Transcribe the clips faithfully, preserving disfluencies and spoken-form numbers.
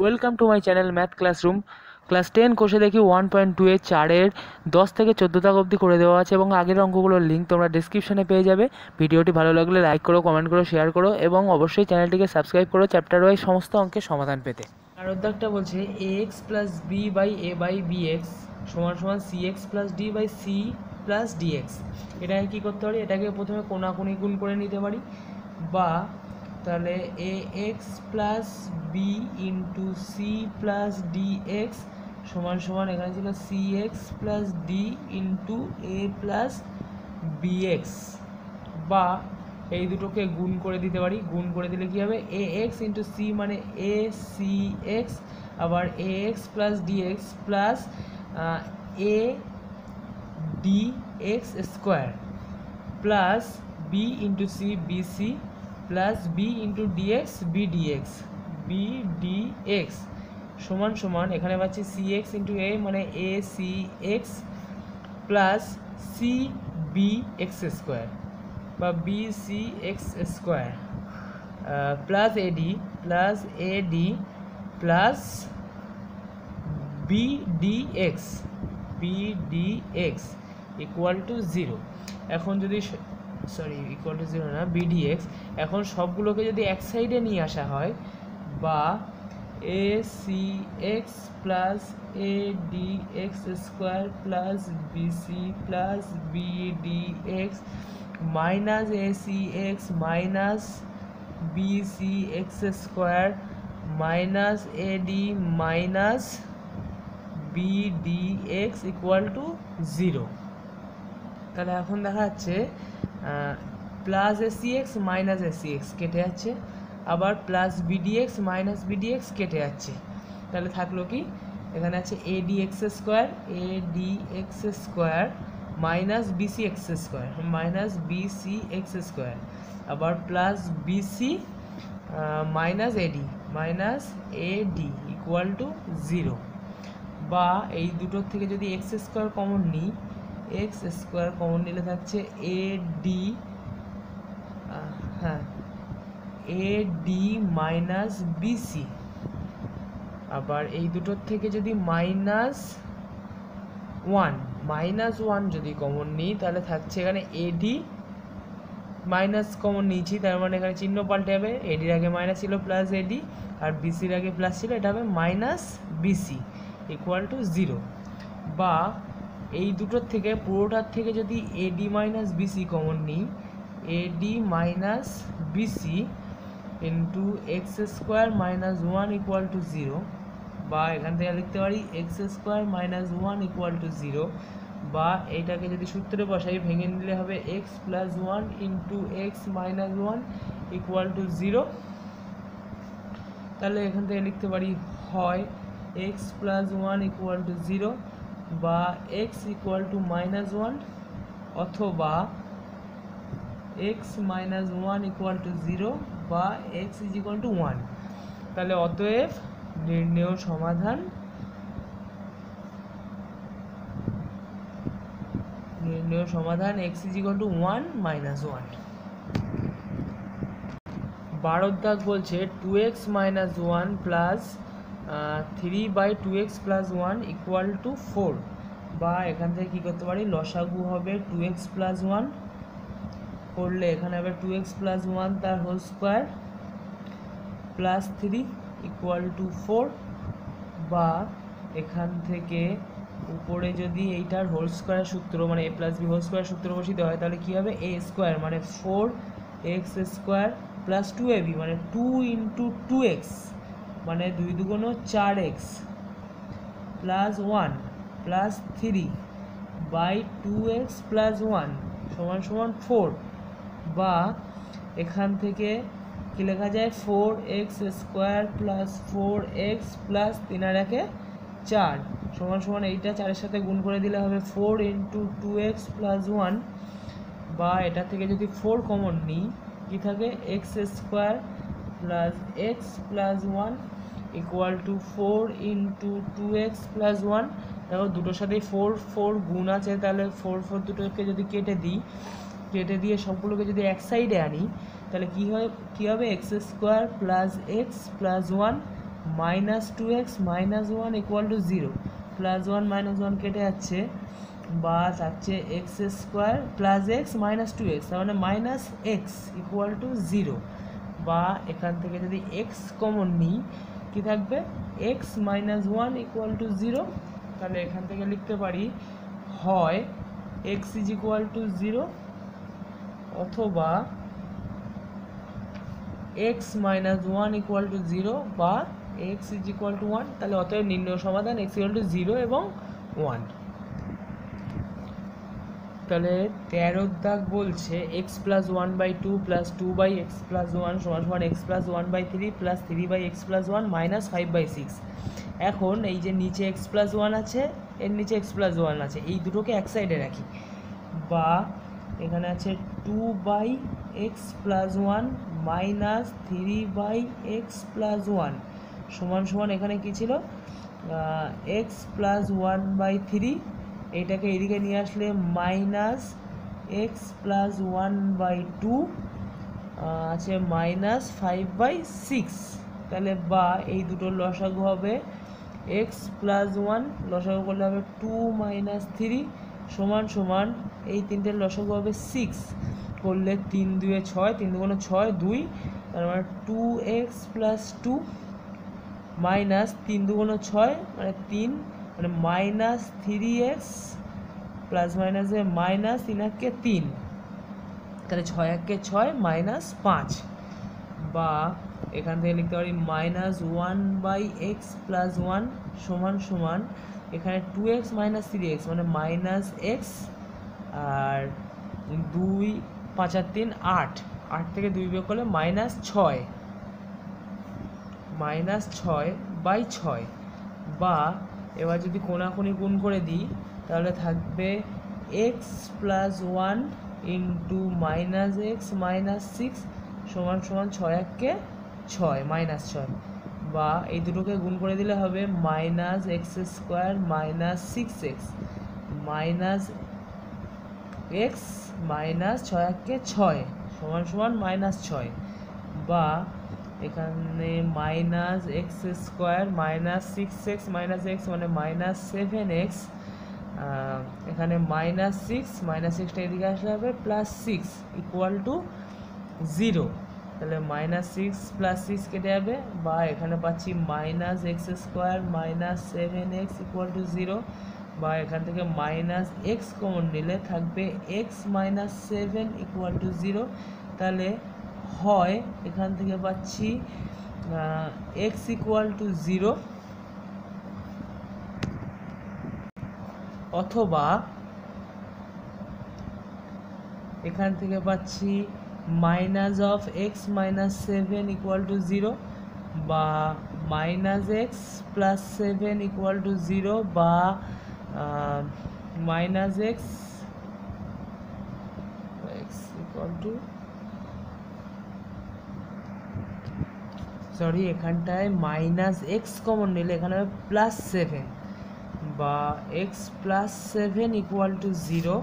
Welcome to my channel math classroom. Class ten কোর্সে দেখি one point two এর চারের দশ থেকে চোদ্দো দাগ অবধি করে দেওয়া আছে এবং আগের অঙ্কগুলোর লিঙ্ক তোমরা ডিসক্রিপশনে পেয়ে যাবে। ভিডিওটি ভালো লাগলে লাইক করো, কমেন্ট করো, শেয়ার করো এবং অবশ্যই চ্যানেলটিকে সাবস্ক্রাইব করো চ্যাপ্টার ওয়াইজ সমস্ত অঙ্কের সমাধান পেতে। আর দাগটা বলছে a x plus b by a by b x সমান সমান c x plus d by c plus d x. এটাকে কী করতে পারি? এটাকে প্রথমে কোনাকুনি গুণ করে নিতে পারি, বা তাহলে a x plus b into c plus d x সমান সমান এখানে ছিল c x plus d into a plus b x, বা এই দুটোকে গুণ করে দিতে পারি। গুণ করে দিলে কী হবে? এ এক্স ইন্টু সি মানে এ সি এক্স, আবার a x plus d x plus a d x square plus b into c b c plus b into d x b d x b d x সমান সমান এখানে পাচ্ছি সি এক্স ইন্টু এ মানে a c x plus c b x square বা b c x square plus a d plus a d plus b d x b d x equal to zero. এখন যদি sorry equal to zero না BDX, এখন সবগুলোকে যদি এক সাইডে নিয়ে আসা হয়, বা a c x plus a d x square plus b c plus b d x minus a c x minus b c x square minus a d minus b d x equal to zero. তাহলে এখন দেখা যাচ্ছে plus a c x minus a c x কেটে যাচ্ছে, আবার plus BDX minus BDX কেটে যাচ্ছে। তাহলে থাকলো কি? এখানে আছে a d x square a d x square minus b c x square minus b c x square, আবার plus b c minus a d minus a d equal to zero. বা এই দুটোর থেকে যদি এক্স স্কোয়ার কমন নিই, এক্স স্কোয়ার কমন নিলে থাকছে A D হ্যাঁ এ ডি মাইনাস বিসি, আবার এই দুটোর থেকে যদি মাইনাস ওয়ান মাইনাস ওয়ান যদি কমন নিই তাহলে থাকছে এখানে এডি মাইনাস কমন নিয়েছি, তার মানে এখানে চিহ্ন পাল্টে যাবে। এডির আগে মাইনাস ছিল প্লাস এডি, আর বিসির আগে প্লাস ছিল, এটা হবে minus b c equal to zero. বা এই দুটোর থেকে পুরোটার থেকে যদি এডি মাইনাস বিসি কমন নিই, a d minus b c into x square minus one equal to zero, বা এখান থেকে লিখতে পারি x square minus one equal to zero, বা এইটাকে যদি সূত্রে বসাই ভেঙে নিলে হবে x plus one into x minus one equal to zero. তাহলে এখান থেকে লিখতে পারি হয় x plus one equal to zero, বা x equal to minus one, অথবা x minus one equal to zero, বা x is equal to one. তাহলে অতএব নির্ণেয় সমাধান নির্ণেয় সমাধান x is equal to one minus one. বারোর দাগ বলছে two x minus one plus three by two x plus one equal to four, বা এখান থেকে কী করতে পারি? লসাগু হবে টু এক্স প্লাস ওয়ান, করলে এখানে হবে টু এক্স প্লাস ওয়ান তার whole square plus three equal to four, বা এখান থেকে উপরে যদি এইটার হোল স্কোয়ার সূত্র মানে a plus b whole square সূত্র বসিতে হয়, তাহলে কী হবে? এ স্কোয়ার মানে four x square plus two a b মানে টু ইন্টু টু এক্স মানে দুই দুগুণ চার x plus one plus three by two x plus one সমান সমান ফোর, বা এখান থেকে কী লেখা যায়? Four x square plus four x plus তিন আর একে চার সমান সমান এইটা চারের সাথে গুণ করে দিলে হবে four into two x plus one, বা এটা থেকে যদি ফোর কমন নিই কী থাকে? X square plus x plus one equal to four into two x plus one. দেখো দুটোর সাথেই ফোর ফোর গুণ আছে, তাহলে ফোর ফোর দুটোকে যদি কেটে দিই, কেটে দিয়ে সবগুলোকে যদি এক সাইডে আনি তাহলে কী হয় কী হবে? X square plus x plus one minus two x minus one equal to zero, plus one minus one কেটে যাচ্ছে, বা থাকছে x square plus x minus two x, তার মানে minus x equal to zero, বা এখান থেকে যদি এক্স কমন নিই কী থাকবে, x minus one equal to zero. তাহলে এখান থেকে লিখতে পারি হয় x is equal to zero অথবা x minus one equal to zero বা x is equal to one. তাহলে অতএব নির্ণয় সমাধান এক্স ইকুয়াল টু জিরো এবং ওয়ান। তাহলে তেরোর দাগ বলছে x plus one by two plus two by x plus one সমান সমান x plus one by three plus three by x plus one minus five by six. এখন এই যে নিচে এক্স প্লাস ওয়ান আছে, এর নিচে এক্স প্লাস ওয়ান আছে, এই দুটোকে এক সাইডে রাখি, বা এখানে আছে two by x plus one minus three by x plus one সমান সমান এখানে কী ছিল, x plus one by three, এইটাকে এদিকে নিয়ে আসলে minus x plus one by two আছে মাইনাস ফাইভ বাই সিক্স। তাহলে বা এই দুটোর লসাগু হবে এক্স প্লাস ওয়ান, লসাগু করলে হবে টু মাইনাস থ্রি সমান সমান এই তিনটের লসাগু হবে সিক্স, করলে তিন দুয়ে ছয়, তিন দুগুণে ছয়, দুই, তার মানে two x plus two minus তিন দুগুণে ছয় মানে তিন, মানে মাইনাস থ্রি এক্স প্লাস মাইনাসে মাইনাস তিন এককে তিন, তাহলে ছয় এককে ছয় মাইনাস পাঁচ, বা এখান থেকে লিখতে পারি minus one by x plus one সমান সমান এখানে two x minus three x মানে মাইনাস এক্স, আর দুই পাঁচ আর তিন আট, আট থেকে দুই বিয়োগ করলে মাইনাস ছয়, মাইনাস ছয় বাই ছয়, বা এবার যদি কোনাকুনি গুণ করে দিই তাহলে থাকবে x plus one into minus x minus six সমান সমান ছয় এককে ছয় মাইনাস ছয়, বা এই দুটোকে গুণ করে দিলে হবে minus x square minus six x minus x minus ছয় এককে ছয় সমান সমান মাইনাস ছয়, বা এখানে minus x square minus six x minus x মানে মাইনাস সেভেন এক্স, এখানে মাইনাস সিক্স মাইনাস সিক্সটা এদিকে আসলে হবে plus six equal to zero. তাহলে মাইনাস সিক্স প্লাস সিক্স কেটে যাবে, বা এখানে পাচ্ছি minus x square minus seven x equal to zero, বা এখান থেকে মাইনাস এক্স কমন নিলে থাকবে x minus seven equal to zero. তাহলে হয় এখান থেকে পাচ্ছি এক্স ইকুয়াল টু জিরো অথবা এখান থেকে পাচ্ছি minus of x minus seven equal to zero, বা minus x plus seven equal to zero, বা minus x x equal to sorry এখানটায় মাইনাস এক্স কমন নিলে এখানে হবে প্লাস সেভেন, বা x plus seven equal to zero,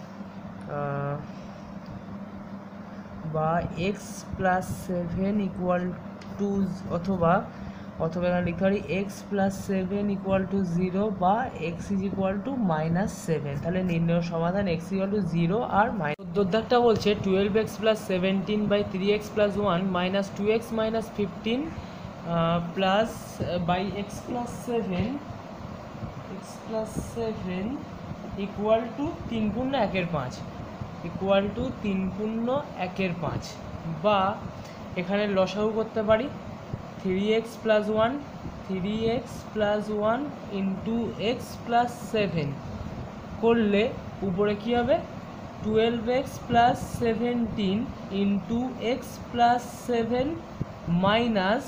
বা x plus seven equal to অথবা অথবা এখানে লিখতে পারি x plus seven equal to zero বা x is equal to minus seven. তাহলে নির্ণয় সমাধান এক্স ইকুয়াল টু জিরো আর মাইনাস। চোদ্দোটা বলছে twelve x plus seventeen by three x plus one minus two x minus fifteen plus by x plus seven x plus seven equal to তিন পূর্ণ একের পাঁচ ইকুয়াল টু তিন পূর্ণ একের পাঁচ, বা এখানে লসাগু করতে পারি three x plus one three x plus one into x plus seven করলে উপরে কী হবে twelve x plus seventeen into x plus seven minus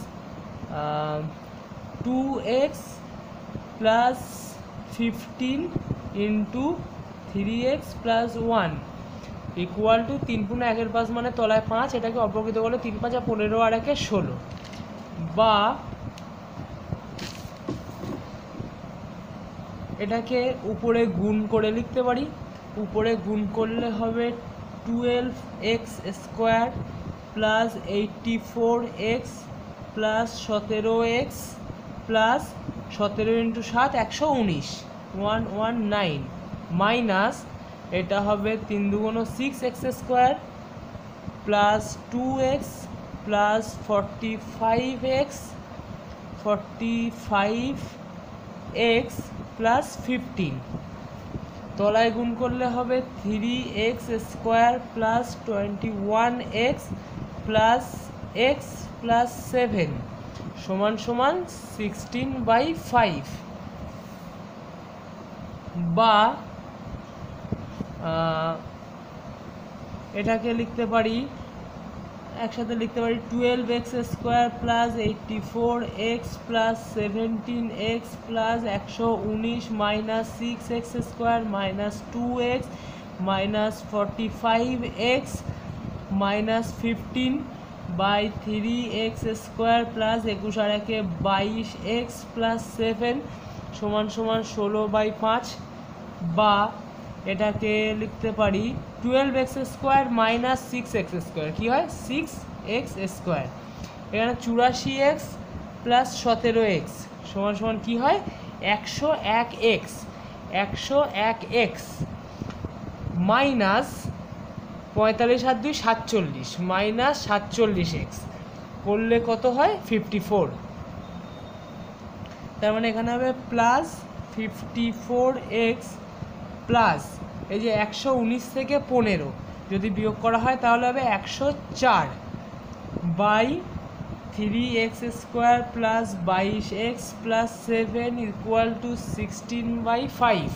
two x plus fifteen into three x plus one equal to তিন পূর্ণ একের পাঁচ মানে তলায় পাঁচ, এটাকে অপকৃত করলে তিন পাঁচা পনেরো আর একে ষোলো, বা এটাকে উপরে গুণ করে লিখতে পারি। উপরে গুণ করলে হবে twelve x square plus eighty four x plus সতেরো এক্স প্লাস সতেরো ইন্টু সাত একশো উনিশ ওয়ান ওয়ান নাইন মাইনাস এটা হবে তিন দুগুণ six x square plus two x plus forty five x forty five x plus fifteen তলায় গুণ করলে হবে three x square plus twenty one x plus x plus seven সমান সমান সিক্সটিন বাই ফাইভ বা এটাকে লিখতে পারি একসাথে লিখতে পারি twelve x square plus eighty four x plus seventeen x plus একশো উনিশ minus six x square minus two x minus forty five x minus fifteen by three x square plus একুশ আর একে বাইশ এক্স প্লাস সেভেন সমান সমান ষোলো by পাঁচ বা এটাকে লিখতে পারি twelve x square minus six x square কী হয় সিক্স এক্স স্কোয়ার এখানে চুরাশি এক্স প্লাস সতেরো এক্স সমান সমান কী হয় একশো এক এক্স একশো এক এক্স মাইনাস পঁয়তাল্লিশ আর দুই সাতচল্লিশ মাইনাস সাতচল্লিশ এক্স করলে কত হয় ফিফটি ফোর তার মানে এখানে হবে plus fifty four x plus এই যে একশো উনিশ থেকে পনেরো যদি বিয়োগ করা হয় তাহলে হবে একশো চার by three x square plus বাইশ x plus seven equal to sixteen by five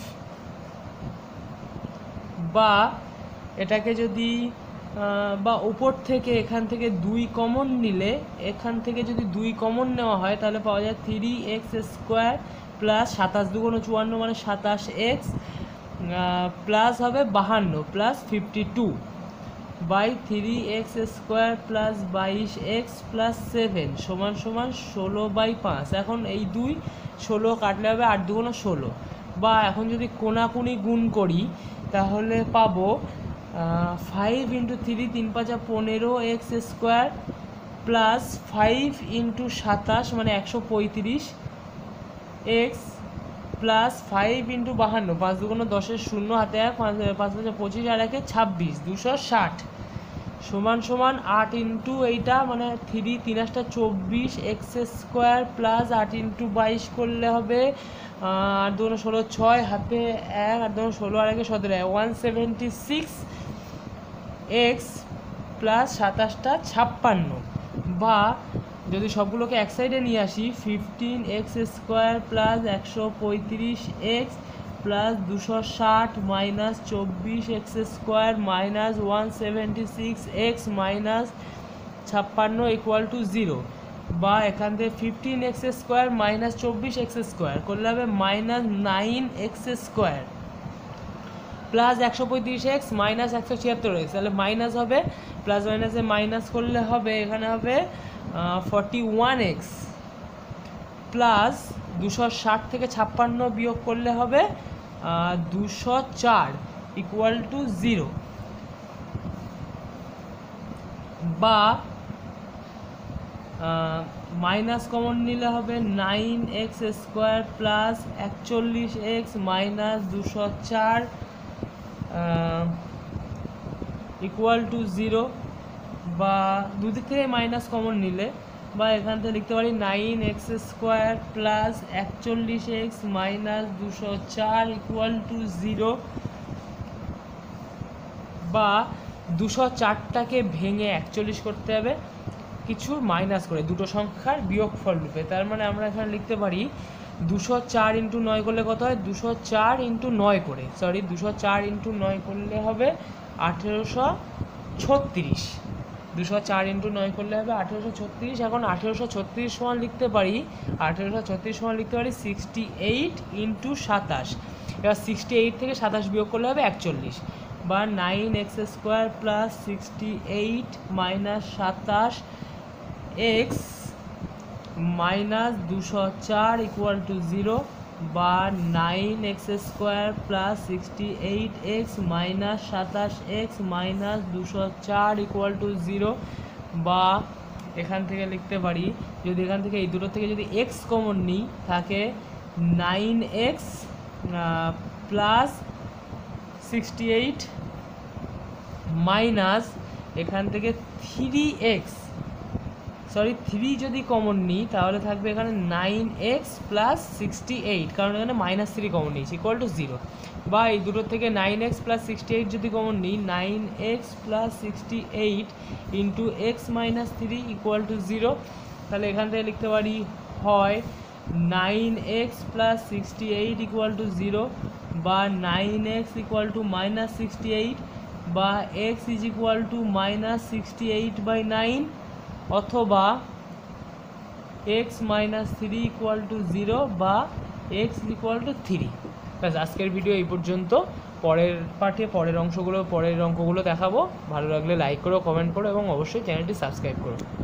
বা এটাকে যদি বা উপর থেকে এখান থেকে দুই কমন নিলে এখান থেকে যদি দুই কমন নেওয়া হয় তাহলে পাওয়া যায় থ্রি এক্স স্কোয়ার প্লাস সাতাশ দুগুণ চুয়ান্ন মানে সাতাশ এক্স প্লাস হবে বাহান্ন plus fifty two by three x square plus বাইশ এক্স প্লাস সেভেন সমান সমান ষোলো বাই পাঁচ এখন এই দুই ষোলো কাটলে হবে আট দুগুণ ষোলো বা এখন যদি কোনাকুনি গুণ করি তাহলে পাবো ফাইভ ইন্টু থ্রি তিন পাঁচা পনেরো x square plus five into সাতাশ মানে একশো পঁয়ত্রিশ এক্স প্লাস ফাইভ ইন্টু বাহান্ন পাঁচ দুগুণ দশের শূন্য হাতে এক পাঁচ পাঁচ পাঁচ পঁচিশ আর একে ছাব্বিশ দুশো ষাট সমান সমান আট ইন্টু এইটা মানে থ্রি তিন আটটা চব্বিশ এক্স স্কোয়ার প্লাস আট ইন্টু বাইশ করলে হবে আট দুগুণ ষোলো ছয় হাতে এক আট দুগুণ ষোলো আর একে সতেরো one seventy six x plus সাতাশটা ছাপ্পান্ন বা যদি সবগুলোকে এক সাইডে নিয়ে আসি ফিফটিন এক্স স্কোয়ার প্লাস একশো পঁয়ত্রিশ এক্স প্লাস দুশো ষাট মাইনাস চব্বিশ x square minus one seventy six x minus ছাপ্পান্ন ইকুয়াল টু জিরো বা এখান থেকে ফিফটিন এক্স স্কোয়ার মাইনাস চব্বিশ এক্স স্কোয়ার করলে হবে minus nine x square plus একশো পঁয়ত্রিশ এক্স মাইনাস একশো ছিয়াত্তর এক্স তাহলে মাইনাস হবে প্লাস মাইনাসে মাইনাস করলে হবে এখানে হবে ফর্টি ওয়ান এক্স প্লাস দুশো ষাট থেকে ছাপ্পান্ন বিয়োগ করলে হবে দুশো চার ইকুয়াল টু জিরো বা মাইনাস কমন নিলে হবে নাইন এক্স স্কোয়ার প্লাস একচল্লিশ এক্স মাইনাস দুশো চার ইকুয়াল টু জিরো বা দুদিক থেকে মাইনাস কমন নিলে বা এখান থেকে লিখতে পারি নাইন এক্স স্কোয়ার প্লাস একচল্লিশ এক্স মাইনাস দুশো চার ইকুয়াল টু জিরো বা দুশো চারটাকে ভেঙে একচল্লিশ করতে হবে কিছু মাইনাস করে দুটো সংখ্যার বিয়োগফল রূপে তার মানে আমরা এখানে লিখতে পারি দুশো চার ইন্টু নয় করলে কত হয় দুশো চার ইন্টু নয় করে সরি দুশো চার ইন্টু নয় করলে হবে আঠেরোশো ছত্রিশ দুশো চার ইন্টু নয় করলে হবে আঠেরোশো ছত্রিশ এখন আঠেরোশো ছত্রিশ সমান লিখতে পারি আঠেরোশো ছত্রিশ সমান লিখতে পারি সিক্সটি এইট ইন্টু সাতাশ এবার সিক্সটি এইট থেকে সাতাশ বিয়োগ করলে হবে একচল্লিশ বা nine x square plus sixty eight minus সাতাশ এক্স মাইনাস দুশো চার ইকুয়াল টু জিরো বা nine x square plus sixty eight x minus সাতাশ এক্স মাইনাস দুশো চার ইকুয়াল টু জিরো বা এখান থেকে লিখতে পারি, যদি এখান থেকে এই দুটো থেকে যদি এক্স কমন নিই থাকে nine x plus sixty eight minus এখান থেকে থ্রি এক্স সরি থ্রি যদি কমন নিই তাহলে থাকবে এখানে nine x plus sixty eight, কারণ এখানে মাইনাস থ্রি কমন নিয়েছি, ইকুয়াল টু জিরো। বা এই দুটোর থেকে nine x plus sixty eight যদি কমন নিই, nine x plus sixty eight into x minus three equal to zero. তাহলে এখান থেকে লিখতে পারি হয় nine x plus sixty eight equal to zero, বা nine x equal to minus sixty eight, বা x is equal to minus sixty eight by nine, অথবা x minus three equal to zero, বা এক্স ইকুয়াল টু থ্রি। ব্যাস, আজকের video এই পর্যন্ত। পরের পার্টে পরের অংশগুলো পরের অঙ্কগুলো দেখাবো। ভালো লাগলে লাইক করো, কমেন্ট করো এবং অবশ্যই চ্যানেলটি সাবস্ক্রাইব করো।